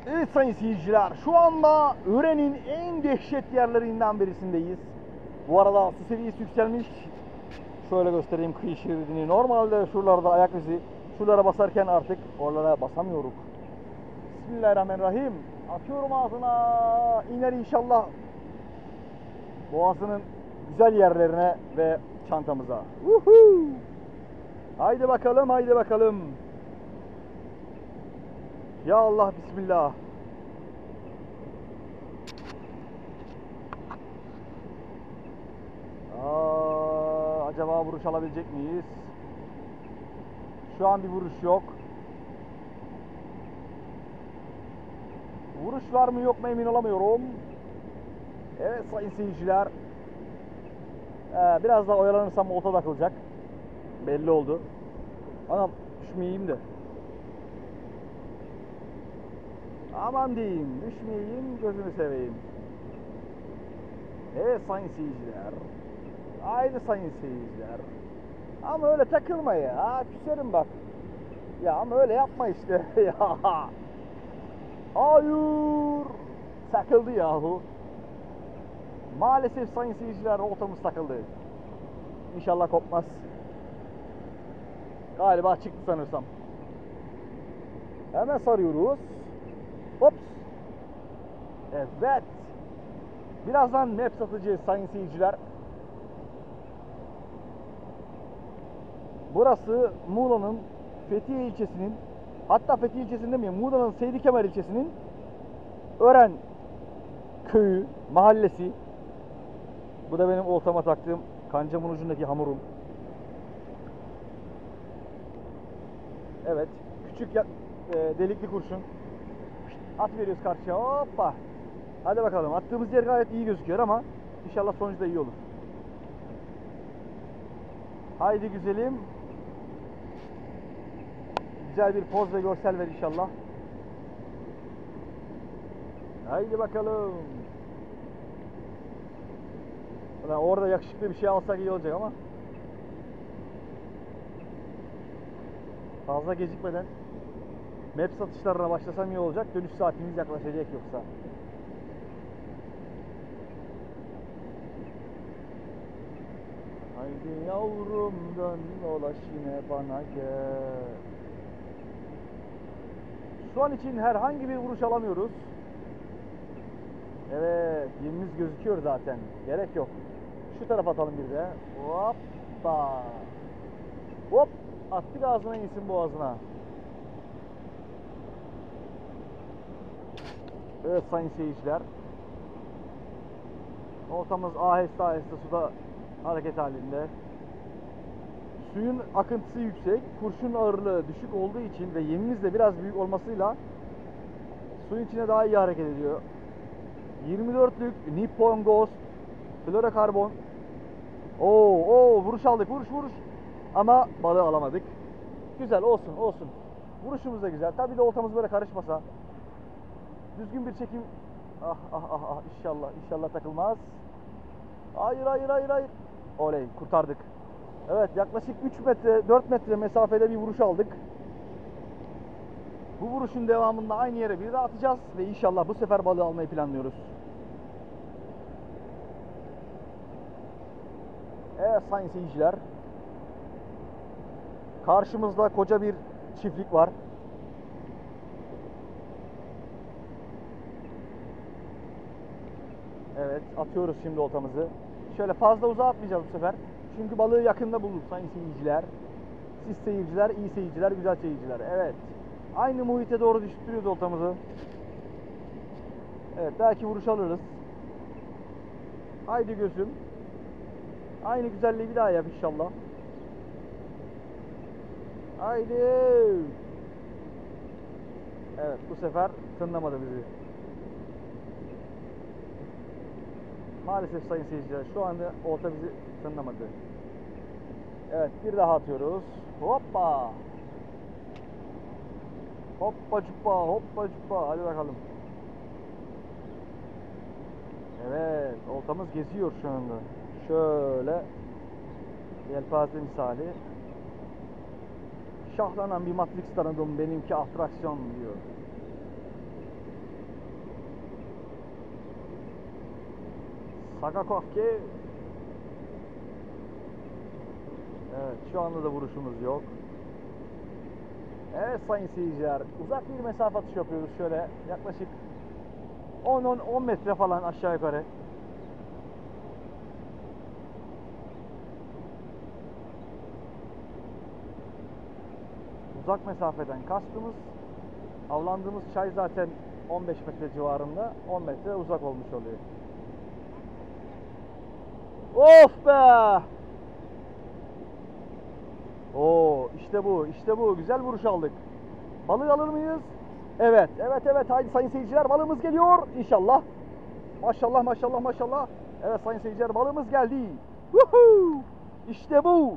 Evet sayın seyirciler, şu anda Ören'in en dehşet yerlerinden birisindeyiz. Bu arada su seviyesi yükselmiş. Şöyle göstereyim kıyı şeridini. Normalde şuralarda ayak izi, şuralara basarken artık oralara basamıyoruz. Bismillahirrahmanirrahim. Atıyorum ağzına. İner inşallah boğazının güzel yerlerine ve çantamıza. Uhu. Haydi bakalım, haydi bakalım. Ya Allah, bismillah. Acaba vuruş alabilecek miyiz? Şu an bir vuruş yok. Vuruş var mı yok mu emin olamıyorum. Evet sayın seyirciler. Biraz daha oyalanırsam olta takılacak. Belli oldu. Anam düşmeyeyim de. Aman diyeyim, düşmeyeyim, gözünü seveyim. Evet sayın seyirciler. Haydi sayın seyirciler. Ama öyle takılma ya. Küserim bak. Ya ama öyle yapma işte. Ya. Hayır. Takıldı yahu. Maalesef sayın seyirciler oltamız takıldı. İnşallah kopmaz. Galiba çıktı sanırsam. Hemen sarıyoruz. Hops. Evet. Birazdan map satacağız sayın seyirciler. Burası Muğla'nın Fethiye ilçesinin, hatta Fethiye ilçesinde mi? Muğla'nın Seydi Kemer ilçesinin Ören köyü, mahallesi. Bu da benim oltama taktığım kancamın ucundaki hamurum. Evet, küçük delikli kurşun. At veriyoruz karşıya. Hoppa. Hadi bakalım. Attığımız yer gayet iyi gözüküyor ama inşallah sonucu da iyi olur. Haydi güzelim. Güzel bir poz ve görsel ver inşallah. Haydi bakalım. Orada yakışıklı bir şey alsak iyi olacak ama. Fazla gecikmeden map satışlarına başlasam iyi olacak. Dönüş saatimiz yaklaşacak yoksa. Haydi yavrum dön dolaş yine bana gel. Şu an için herhangi bir vuruş alamıyoruz. Evet, yemimiz gözüküyor zaten. Gerek yok. Şu tarafa atalım bir de. Hoppa. Hop. Attık ağzına insin boğazına. Evet sayın seyirciler. Oltamız aheste aheste suda hareket halinde. Suyun akıntısı yüksek, kurşun ağırlığı düşük olduğu için ve yemimiz de biraz büyük olmasıyla suyun içine daha iyi hareket ediyor. 24'lük Nippon Ghost florokarbon. Oo, vuruş aldık, vuruş. Ama balığı alamadık. Güzel, olsun. Vuruşumuz da güzel. Tabii de oltamız böyle karışmasa. Düzgün bir çekim. Ah, inşallah takılmaz. Hayır. Oley, kurtardık. Evet, yaklaşık 3 metre 4 metre mesafede bir vuruş aldık. Bu vuruşun devamında aynı yere bir daha atacağız ve inşallah bu sefer balığı almayı planlıyoruz. Evet sayın seyirciler. Karşımızda koca bir çiftlik var. Evet, atıyoruz şimdi oltamızı. Şöyle fazla uzağa atmayacağız bu sefer. Çünkü balığı yakında bulduk sayın seyirciler. Siz seyirciler, iyi seyirciler, güzel seyirciler. Evet. Aynı muhite doğru düşürtüyoruz oltamızı. Evet, belki vuruş alırız. Haydi gözüm. Aynı güzelliği bir daha yap inşallah. Haydi. Evet, bu sefer tınlamadı bizi. Maalesef sayın seyirciler şu anda olta bizi tınlamadı. Evet, bir daha atıyoruz. Hoppa. Hoppa cuppa. Hadi bakalım. Evet, oltamız geziyor şu anda. Şöyle yelpaze misali. Şahlanan bir Matrix tanıdım, benimki atraksiyon diyor. Sakakohki. Evet, şu anda da vuruşumuz yok. Evet sayın seyirciler, uzak bir mesafe atışı yapıyoruz şöyle yaklaşık 10 metre falan aşağı yukarı. Uzak mesafeden kastımız, avlandığımız çay zaten 15 metre civarında, 10 metre uzak olmuş oluyor. Of be! Oo, işte bu, işte bu. Güzel vuruş aldık. Balığı alır mıyız? Evet, evet, evet. Haydi sayın seyirciler, balığımız geliyor. İnşallah. Maşallah, maşallah, maşallah. Evet sayın seyirciler, balığımız geldi. Woohoo! İşte bu.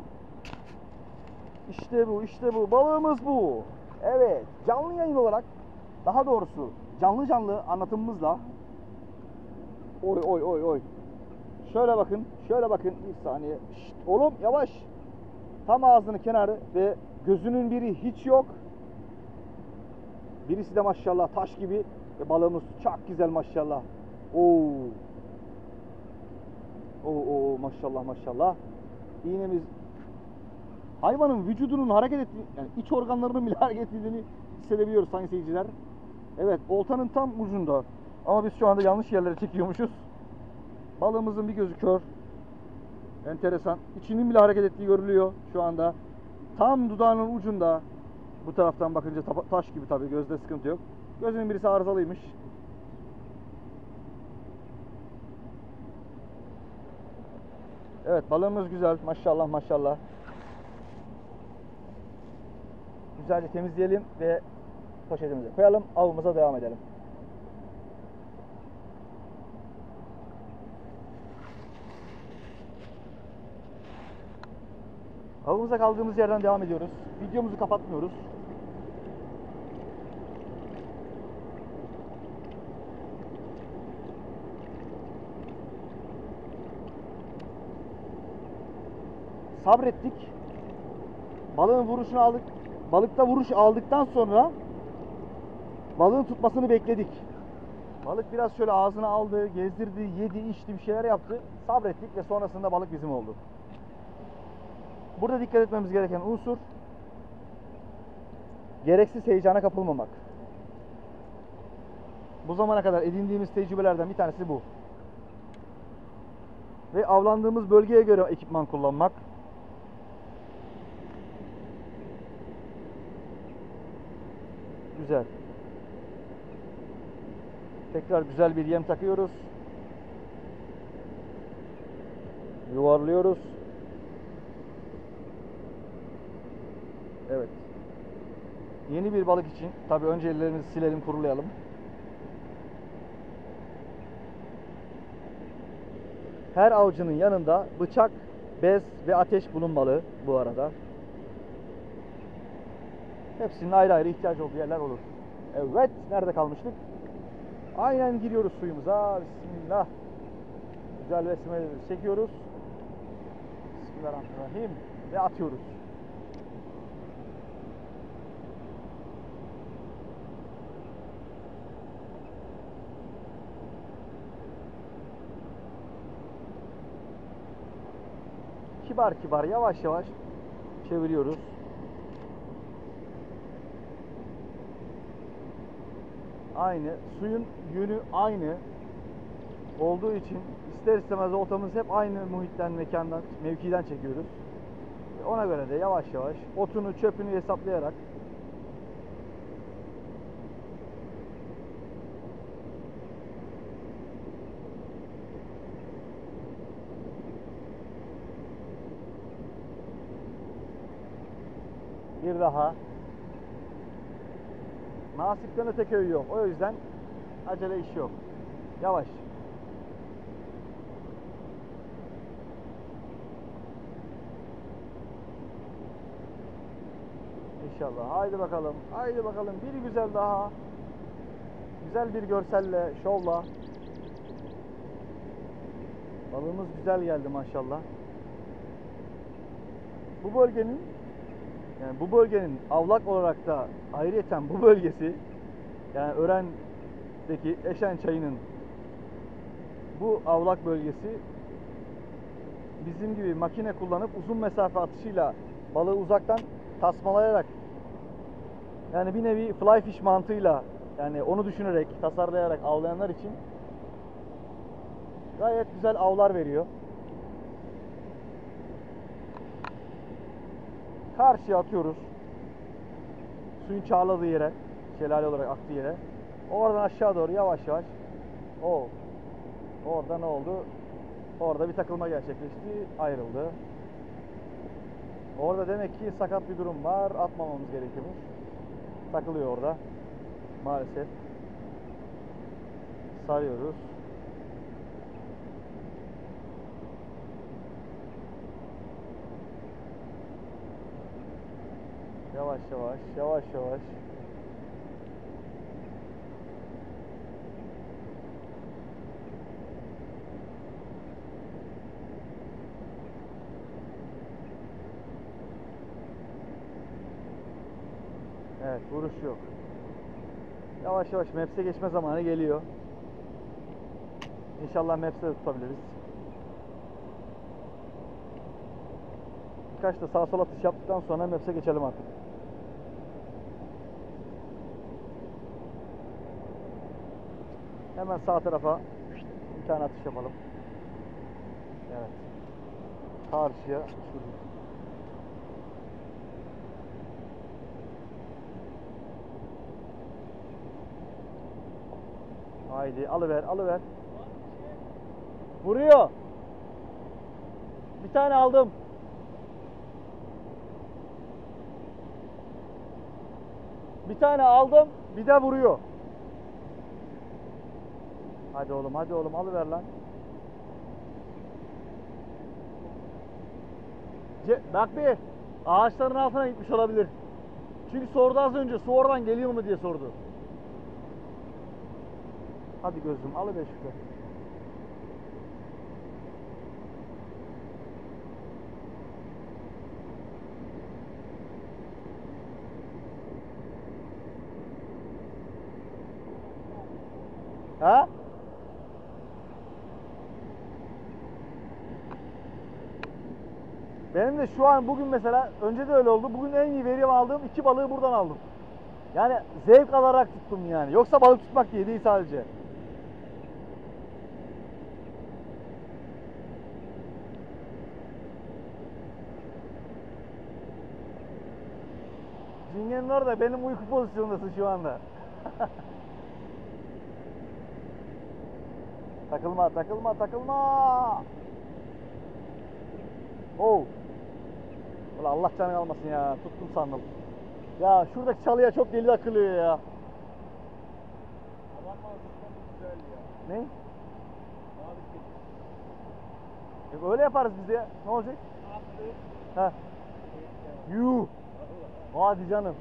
İşte bu, işte bu. Balığımız bu. Evet, canlı yayın olarak, daha doğrusu canlı canlı anlatımımızla. Oy, oy, oy, oy. Şöyle bakın, şöyle bakın. Bir saniye. Şşt, oğlum yavaş. Tam ağzının kenarı ve gözünün biri hiç yok. Birisi de maşallah taş gibi. Ve balığımız çok güzel maşallah. Oo. Oo, maşallah maşallah. İğnemiz hayvanın vücudunun hareket ettiğini, yani iç organlarının bile hareket ettiğini hissedebiliyoruz sayın seyirciler. Evet, oltanın tam ucunda. Ama biz şu anda yanlış yerlere çekiyormuşuz. Balığımızın bir gözü kör. Enteresan. İçinin bile hareket ettiği görülüyor şu anda. Tam dudağının ucunda. Bu taraftan bakınca taş gibi tabii. Gözde sıkıntı yok. Gözünün birisi arızalıymış. Evet, balığımız güzel. Maşallah maşallah. Güzelce temizleyelim ve poşetimize koyalım. Avımıza devam edelim. Avımıza kaldığımız yerden devam ediyoruz. Videomuzu kapatmıyoruz. Sabrettik. Balığın vuruşunu aldık. Balıkta vuruş aldıktan sonra balığın tutmasını bekledik. Balık biraz şöyle ağzına aldı, gezdirdi, yedi, içti, bir şeyler yaptı. Sabrettik ve sonrasında balık bizim oldu. Burada dikkat etmemiz gereken unsur gereksiz heyecana kapılmamak. Bu zamana kadar edindiğimiz tecrübelerden bir tanesi bu. Ve avlandığımız bölgeye göre ekipman kullanmak. Güzel. Tekrar güzel bir yem takıyoruz. Yuvarlıyoruz. Evet. Yeni bir balık için tabii önce ellerimizi silelim, kurulayalım. Her avcının yanında bıçak, bez ve ateş bulunmalı bu arada. Hepsinin ayrı ayrı ihtiyaç olduğu yerler olur. Evet, nerede kalmıştık? Aynen giriyoruz suyumuza. Bismillah. Güzel besmeleri çekiyoruz. Bismillahirrahmanirrahim. Ve atıyoruz. Kibar kibar, yavaş yavaş çeviriyoruz. Aynı. Suyun yönü aynı olduğu için ister istemez oltamızı hep aynı muhitten, mekandan, mevkiden çekiyoruz. Ona göre de yavaş yavaş otunu, çöpünü hesaplayarak bir daha. Nasipten öte köy yok. O yüzden acele iş yok. Yavaş. İnşallah. Haydi bakalım. Haydi bakalım. Bir güzel daha. Güzel bir görselle, şovla. Balığımız güzel geldi maşallah. Bu bölgenin avlak olarak da ayrıyeten bu bölgesi, yani Ören'deki Eşen Çayı'nın Bu avlak bölgesi bizim gibi makine kullanıp uzun mesafe atışıyla balığı uzaktan tasmalayarak, yani bir nevi fly fish mantığıyla, yani onu düşünerek, tasarlayarak avlayanlar için gayet güzel avlar veriyor. Karşıya atıyoruz. Suyun çağladığı yere, şelale olarak aktığı yere. Oradan aşağı doğru yavaş yavaş. Orada ne oldu? Orada bir takılma gerçekleşti, ayrıldı. Orada demek ki sakat bir durum var, atmamamız gerekiyormuş. Takılıyor orada. Maalesef. Sarıyoruz. Yavaş yavaş, yavaş yavaş. Evet, vuruş yok. Yavaş yavaş Maps'e geçme zamanı geliyor. İnşallah Maps'e de tutabiliriz. Birkaç da sağ sol atış yaptıktan sonra Maps'e geçelim artık. Hemen sağ tarafa bir tane atış yapalım. Evet. Karşıya şurada. Haydi alıver, alıver. Vuruyor. Bir tane aldım. Bir tane aldım, bir de vuruyor. Hadi oğlum, hadi oğlum, alıver lan. Bak bir, ağaçların altına gitmiş olabilir. Çünkü sordu az önce, su oradan geliyor mu diye sordu. Hadi gözüm, alıver şunu. Ha? Benim de şu an bugün mesela, önce de öyle oldu. Bugün en iyi verim aldığım 2 balığı buradan aldım. Yani zevk alarak tuttum yani. Yoksa balık tutmak diye değil sadece. Cingenin orada, benim uyku pozisyonundasın şu anda. Takılma, takılma, takılma. Oh. Ulan Allah canını almasın ya. Tuttum sandım. Ya şuradaki çalıya çok deli akılıyor ya. Adam manzarası güzel ya. Ne? Abi Öyle yaparız biz ya. Ne olacak? attı. Ha. Yuh. Hadi canım.